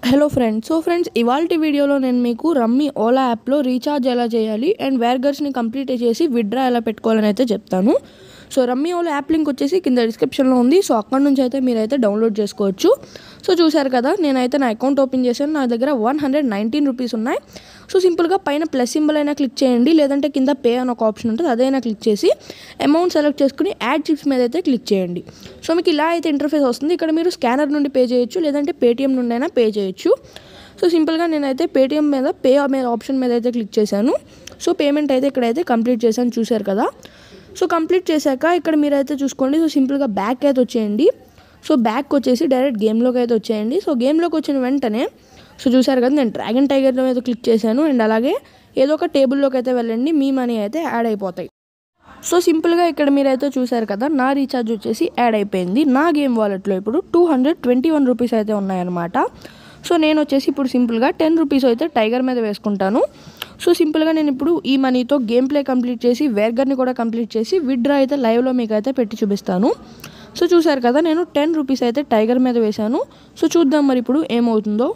Hello friends. ఇవాల్టి వీడియోలో నేను మీకు రమ్మీ ఓలా యాప్లో రీఛార్జ్ ఎలా చేయాలి అండ్ వేర్గర్స్ని కంప్లీట్ చేసి విత్డ్రా ఎలా పెట్టుకోవాలని అయితే చెప్తాను. So rummy Ola app link వచ్చేసి కింద డిస్క్రిప్షన్లో ఉంది. సో అక్కడ నుంచి అయితే మీరైతే డౌన్లోడ్ చేసుకోవచ్చు. సో చూసారు కదా, నేనైతే నా అకౌంట్ ఓపెన్ చేశాను. నా దగ్గర 119 రూపీస్ ఉన్నాయి. సో సింపుల్గా పైన ప్లస్ సింబల్ అయినా క్లిక్ చేయండి, లేదంటే కింద పే అని ఒక ఆప్షన్ ఉంటుంది, అదైనా క్లిక్ చేసి అమౌంట్ సెలెక్ట్ చేసుకుని యాడ్ చిప్స్ మీద అయితే క్లిక్ చేయండి. సో మీకు ఇలా అయితే ఇంటర్ఫేస్ వస్తుంది. ఇక్కడ మీరు స్కానర్ నుండి పే చేయొచ్చు, లేదంటే పేటిఎం నుండి అయినా పే చేయొచ్చు. సో సింపుల్గా నేనైతే పేటిఎం మీద పే ఆప్షన్ మీద అయితే క్లిక్ చేశాను. సో పేమెంట్ అయితే ఇక్కడైతే కంప్లీట్ చేశాను, చూశారు కదా. సో కంప్లీట్ చేశాక ఇక్కడ మీరైతే చూసుకోండి. సో సింపుల్గా బ్యాక్ అయితే వచ్చేయండి. సో బ్యాక్ వచ్చేసి డైరెక్ట్ గేమ్లోకి అయితే వచ్చేయండి. సో గేమ్లోకి వచ్చిన వెంటనే సో చూసారు కదా, నేను డ్రాగన్ టైగర్లో అయితే క్లిక్ చేశాను. అండ్ అలాగే ఏదో ఒక టేబుల్లోకి అయితే వెళ్ళండి, మీ మనీ అయితే యాడ్ అయిపోతాయి. సో సింపుల్గా ఇక్కడ మీరైతే చూసారు కదా, నా రీఛార్జ్ వచ్చేసి యాడ్ అయిపోయింది. నా గేమ్ వాలెట్లో ఇప్పుడు 221 రూపీస్ అయితే ఉన్నాయన్నమాట. సో నేను వచ్చేసి ఇప్పుడు సింపుల్గా 10 రూపీస్ అయితే టైగర్ మీద వేసుకుంటాను. సో సింపుల్గా నేను ఇప్పుడు ఈ మనీతో గేమ్ ప్లే కంప్లీట్ చేసి వేర్గర్ని కూడా కంప్లీట్ చేసి విత్డ్రా అయితే లైవ్లో మీకు అయితే పెట్టి చూపిస్తాను. సో చూసారు కదా, నేను 10 రూపీస్ అయితే టైగర్ మీద వేశాను. సో చూద్దాం మరి ఇప్పుడు ఏమవుతుందో.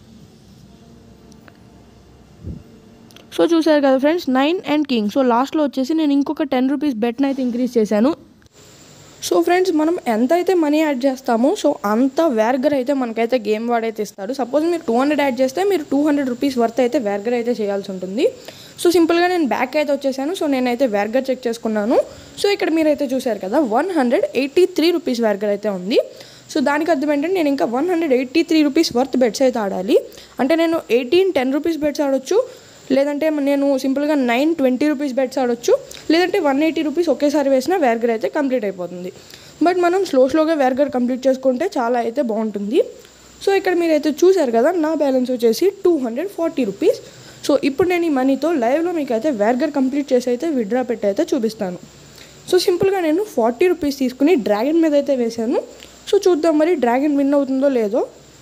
సో చూసారు కదా ఫ్రెండ్స్, 9 అండ్ కింగ్. సో లాస్ట్లో వచ్చేసి నేను ఇంకొక 10 రూపీస్ బెట్ని అయితే ఇంక్రీజ్ చేశాను. సో ఫ్రెండ్స్, మనం ఎంత అయితే మనీ యాడ్ చేస్తామో సో అంత వేర్గర్ అయితే మనకైతే గేమ్ వాడైతే ఇస్తాడు. సపోజ్ మీరు 200 యాడ్ చేస్తే మీరు 200 రూపీస్ వర్త్ అయితే వేర్గర్ అయితే చేయాల్సి ఉంటుంది. సో సింపుల్గా నేను బ్యాక్ అయితే వచ్చేసాను. సో నేనైతే వేర్గర్ చెక్ చేసుకున్నాను. సో ఇక్కడ మీరైతే చూసారు కదా, 183 రూపీస్ వేర్గర్ అయితే ఉంది. సో దానికి అర్థం ఏంటంటే నేను ఇంకా 183 రూపీస్ వర్త్ బెట్స్ అయితే ఆడాలి. అంటే నేను 10 రూపీస్ బెట్స్ ఆడొచ్చు, లేదంటే నేను సింపుల్గా 20 రూపీస్ బెట్స్ ఆడొచ్చు, లేదంటే 180 రూపీస్ ఒకేసారి వేసినా వేర్గర్ అయితే కంప్లీట్ అయిపోతుంది. బట్ మనం స్లోగా వేర్గర్ కంప్లీట్ చేసుకుంటే చాలా అయితే బాగుంటుంది. సో ఇక్కడ మీరైతే చూసారు కదా, నా బ్యాలెన్స్ వచ్చేసి 240 రూపీస్. సో ఇప్పుడు నేను ఈ మనీతో లైవ్లో మీకు అయితే వేర్గర్ కంప్లీట్ చేసి అయితే విత్డ్రా పెట్టి అయితే చూపిస్తాను. సో సింపుల్గా నేను 40 రూపీస్ తీసుకుని డ్రాగన్ మీద అయితే వేశాను. సో చూద్దాం మరి డ్రాగన్ విన్ అవుతుందో లేదో.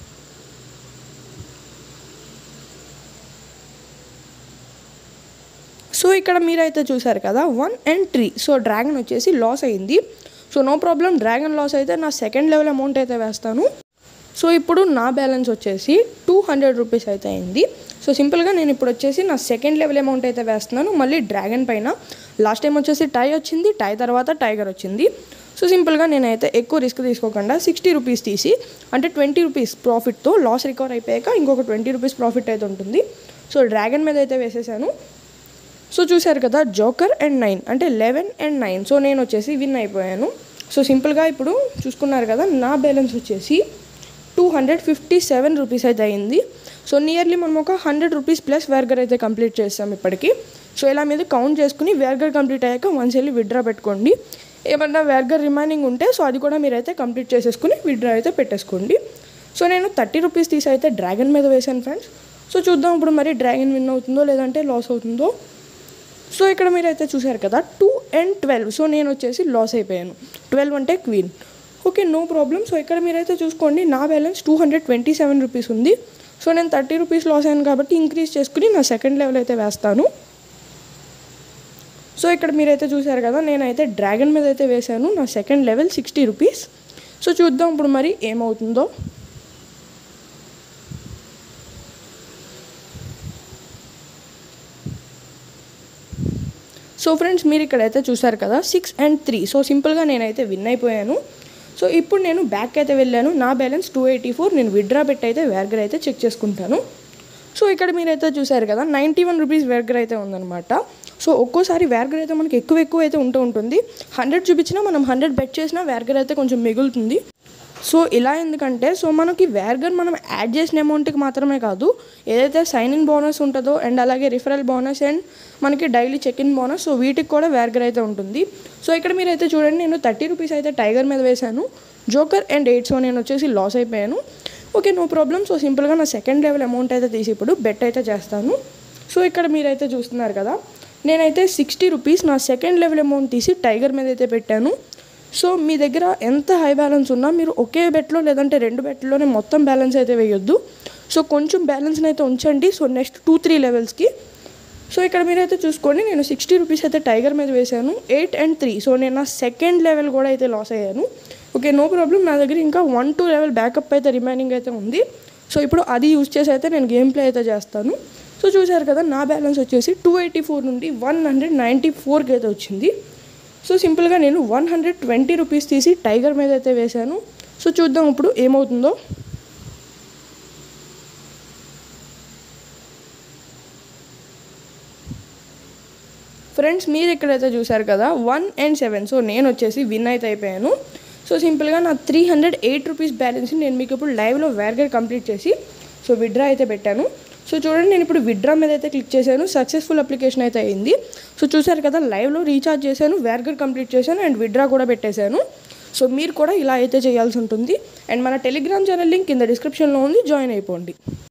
సో ఇక్కడ మీరైతే చూసారు కదా, 1 and 3. సో డ్రాగన్ వచ్చేసి లాస్ అయింది. So no problem, dragon loss అయితే నా సెకండ్ లెవెల్ అమౌంట్ అయితే వేస్తాను. సో ఇప్పుడు నా బ్యాలెన్స్ వచ్చేసి 200 రూపీస్ అయితే అయింది. సో సింపుల్గా నేను ఇప్పుడు వచ్చేసి నా సెకండ్ లెవెల్ అమౌంట్ అయితే వేస్తున్నాను మళ్ళీ డ్రాగన్ పైన. లాస్ట్ టైం వచ్చేసి టై వచ్చింది, టై తర్వాత టైగర్ వచ్చింది. సో సింపుల్గా నేనైతే ఎక్కువ రిస్క్ తీసుకోకుండా 60 రూపీస్ తీసి, అంటే 20 రూపీస్ ప్రాఫిట్తో లాస్ రికవర్ అయిపోయాక ఇంకొక 20 రూపీస్ ప్రాఫిట్ అయితే ఉంటుంది. సో డ్రాగన్ మీద అయితే వేసేసాను. సో చూసారు కదా, జోకర్ అండ్ 9 అంటే 11 and 9. సో నేను వచ్చేసి విన్ అయిపోయాను. సో సింపుల్గా ఇప్పుడు చూసుకున్నారు కదా, నా బ్యాలెన్స్ వచ్చేసి 257 రూపీస్ అయితే అయింది. సో నియర్లీ మనం ఒక 100 రూపీస్ ప్లస్ వేర్గర్ అయితే కంప్లీట్ చేస్తాం ఇప్పటికి. సో ఇలా మీద కౌంట్ చేసుకుని వేర్గర్ కంప్లీట్ అయ్యాక వన్స్ వెళ్ళి విత్డ్రా పెట్టుకోండి. ఏమన్నా వేర్గర్ రిమైనింగ్ ఉంటే సో అది కూడా మీరైతే కంప్లీట్ చేసేసుకుని విత్డ్రా అయితే పెట్టేసుకోండి. సో నేను 30 రూపీస్ తీసి అయితే డ్రాగన్ మీద వేశాను ఫ్రెండ్స్. సో చూద్దాం ఇప్పుడు మరి డ్రాగన్ విన్ అవుతుందో లేదంటే లాస్ అవుతుందో. సో ఇక్కడ మీరైతే చూసారు కదా, 2 and 12. సో నేను వచ్చేసి లాస్ అయిపోయాను. 12 అంటే queen. Okay, no problem. So ఇక్కడ మీరైతే చూసుకోండి, నా బ్యాలెన్స్ 227 రూపీస్ ఉంది. సో నేను 30 రూపీస్ లాస్ అయ్యాను కాబట్టి ఇంక్రీజ్ చేసుకుని నా సెకండ్ లెవెల్ అయితే వేస్తాను. సో ఇక్కడ మీరైతే చూసారు కదా, నేనైతే డ్రాగన్ మీద అయితే వేశాను. నా సెకండ్ లెవెల్ 60 రూపీస్. సో చూద్దాం ఇప్పుడు మరి ఏమవుతుందో. సో ఫ్రెండ్స్, మీరు ఇక్కడైతే చూసారు కదా, 6 and 3. సో సింపుల్గా నేనైతే విన్ అయిపోయాను. సో ఇప్పుడు నేను బ్యాక్ అయితే వెళ్ళాను. నా బ్యాలెన్స్ 284. నేను విత్డ్రా పెట్టి అయితే వేర్గర్ అయితే చెక్ చేసుకుంటాను. సో ఇక్కడ మీరైతే చూసారు కదా, 91 రూపీస్ వేర్గర్ అయితే ఉందన్నమాట. సో ఒక్కోసారి వేర్గర్ అయితే మనకి ఎక్కువ అయితే ఉంటుంది. 100 చూపించినా మనం 100 బెట్ చేసినా వేర్గర్ అయితే కొంచెం మిగులుతుంది. సో ఇలా ఎందుకంటే, సో మనకి వేర్గర్ మనం యాడ్ చేసిన అమౌంట్కి మాత్రమే కాదు, ఏదైతే సైన్ ఇన్ బోనస్ ఉంటుందో అండ్ అలాగే రిఫరల్ బోనస్ అండ్ మనకి daily check in bonus, so వీటికి కూడా వేర్గర్ అయితే ఉంటుంది. సో ఇక్కడ మీరైతే చూడండి, నేను 30 రూపీస్ అయితే టైగర్ మీద వేశాను. Joker and 8. సో నేను వచ్చేసి లాస్ అయిపోయాను. Okay, no problem. సో సింపుల్గా నా సెకండ్ లెవెల్ అమౌంట్ అయితే తీసి ఇప్పుడు బెట్ అయితే చేస్తాను. సో ఇక్కడ మీరైతే చూస్తున్నారు కదా, నేనైతే 60 రూపీస్ నా సెకండ్ లెవెల్ అమౌంట్ తీసి టైగర్ మీద అయితే పెట్టాను. సో మీ దగ్గర ఎంత హై బ్యాలెన్స్ ఉన్నా మీరు ఒకే బెట్లో లేదంటే 2 బెట్లోనే మొత్తం బ్యాలెన్స్ అయితే వేయొద్దు. సో కొంచెం బ్యాలెన్స్ని అయితే ఉంచండి. So next 2-3 లెవెల్స్కి. సో ఇక్కడ మీరైతే చూసుకోండి, నేను 60 రూపీస్ అయితే టైగర్ మీద వేశాను. 8 and 3. సో నేను నా సెకండ్ లెవెల్ కూడా అయితే లాస్ అయ్యాను. Okay, no problem. నా దగ్గర ఇంకా 1-2 లెవెల్ బ్యాకప్ అయితే రిమైనింగ్ అయితే ఉంది. సో ఇప్పుడు అది యూజ్ చేసి అయితే నేను గేమ్ ప్లే అయితే చేస్తాను. సో చూసారు కదా, నా బ్యాలెన్స్ వచ్చేసి 284 నుండి 194కి అయితే వచ్చింది. సో సింపుల్గా నేను 120 రూపీస్ తీసి టైగర్ మీద అయితే వేశాను. సో చూద్దాం ఇప్పుడు ఏమవుతుందో. ఫ్రెండ్స్, మీరు ఇక్కడైతే చూసారు కదా 1 and 7. సో నేను వచ్చేసి విన్ అయితే అయిపోయాను. సో సింపుల్గా నా 308 రూపీస్ బ్యాలెన్స్ని నేను మీకు ఇప్పుడు లైవ్లో వేర్గర్ కంప్లీట్ చేసి సో విత్డ్రా అయితే పెట్టాను. సో చూడండి, నేను ఇప్పుడు విత్డ్రా మీద అయితే క్లిక్ చేశాను. సక్సెస్ఫుల్ అప్లికేషన్ అయితే అయింది. సో చూసారు కదా, లైవ్లో రీఛార్జ్ చేశాను, వేర్గర్ కంప్లీట్ చేశాను అండ్ విత్డ్రా కూడా పెట్టేశాను. సో మీరు కూడా ఇలా అయితే చేయాల్సి ఉంటుంది. అండ్ మన టెలిగ్రామ్ ఛానల్ లింక్ కింద డిస్క్రిప్షన్లో ఉంది, జాయిన్ అయిపోండి.